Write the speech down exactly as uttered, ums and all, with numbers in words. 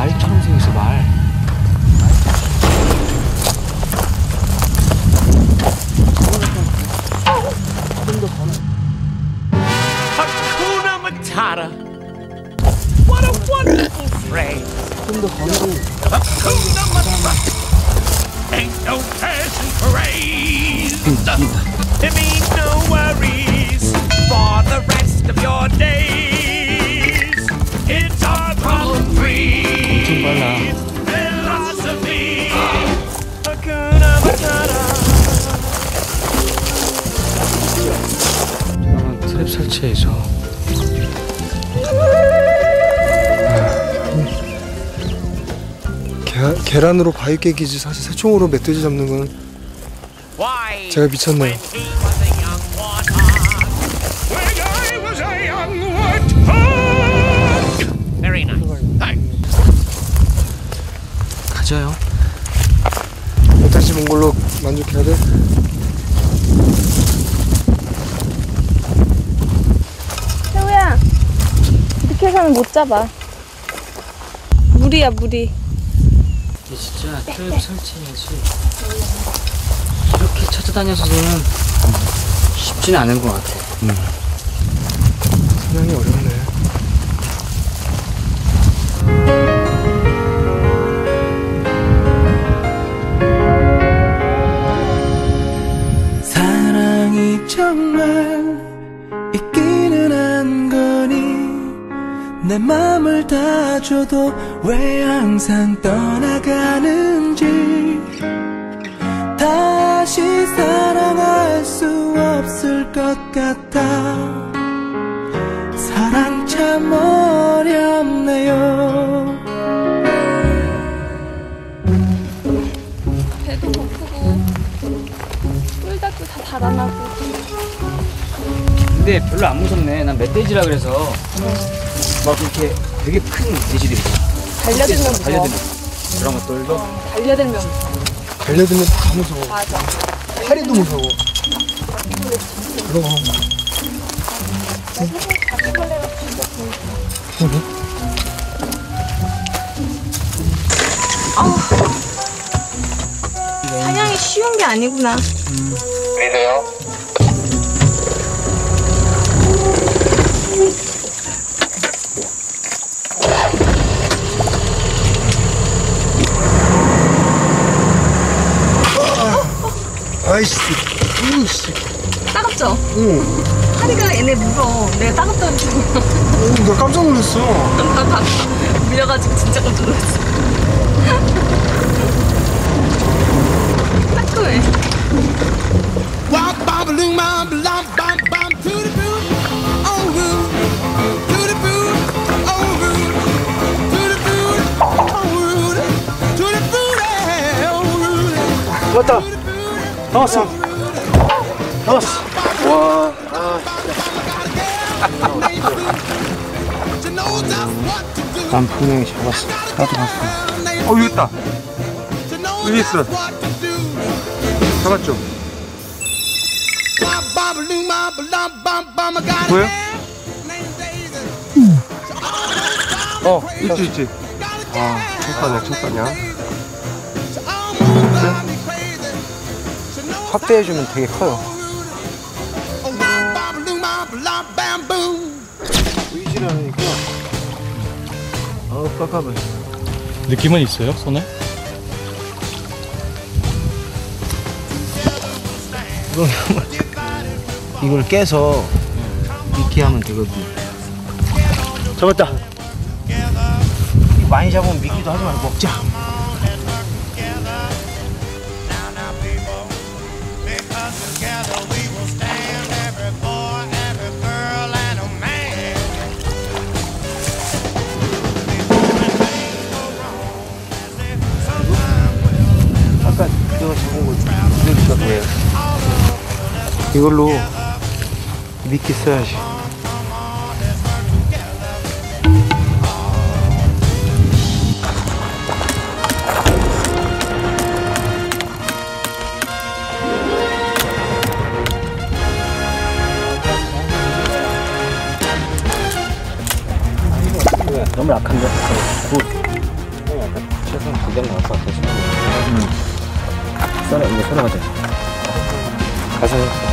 말처럼 생겼어, 말. 좀 더 가나? Hakuna Matata. What a wonderful phrase. 좀 더 가나? Hakuna Matata. Ain't no passing parade. It means no worries for the rest of your days. It's our problem-free philosophy. Hakuna Matata. 저는 트랩 설치해서 계, 계란으로 바위 깨기지 사실 새총으로 멧돼지 잡는 건 제가 미쳤네요. 가져요. 멧돼지 본 걸로 만족해야 돼? 태우야, 이렇게 해서는 못 잡아. 무리야, 무리. 이게 진짜 트랩 설치해야지. 이렇게 찾아다녀서는 쉽지는 않은 것 같아. 음. 사냥이 어렵네. 사랑이 정말 있기는 한 거니 내 맘을 다 줘도 왜 항상 떠나가는지 다시 사랑할 수 없을 것 같아. 사랑 참 어렵네요. 배도 고프고 꿀닭도 다 달아나고. 근데 별로 안 무섭네. 난 멧돼지라 그래서 막 이렇게 되게 큰 돼지들이 달려들면 무서워. 달려들면 그런 것들도 달려들면 무서워. 달려들면 다 무서워. 맞아. 파리도 무서워. 그럼. 아우. 사냥이 쉬운 게 아니구나. 음. 믿어요? 아이씨, 으이씨. 따갑죠? 응. 파리가 얘네 물어. 내가 따갑다는 줄. 오, 나 깜짝 놀랐어. 나 다 물려가지고 진짜 깜짝 놀랐어. 따끔해. 왔다. 나왔어. 나왔어. 와. 난 분명히 잡았어. 나도 봤어. 어, 여기 있다. 여기 있어. 잡았죠? 보여? 어, 있지, 있지. 아, 첫가냐, 첫가냐. 확대해주면 되게 커요. 의지라니까. 어, 깜깜해. 느낌은 있어요, 손에? 이걸, 이걸 깨서 미끼 하면 되거든. 잡았다. 많이 잡으면 미끼도 하지 말고 먹자. 아까 내가 잡은 거 이거 뭐예요? 이걸로 미끼 써야지. 너무 약한데? 굿. 최소한 두 개는 나올 것 같아. 응. 썰어, 이제 썰어가자. 가서 해.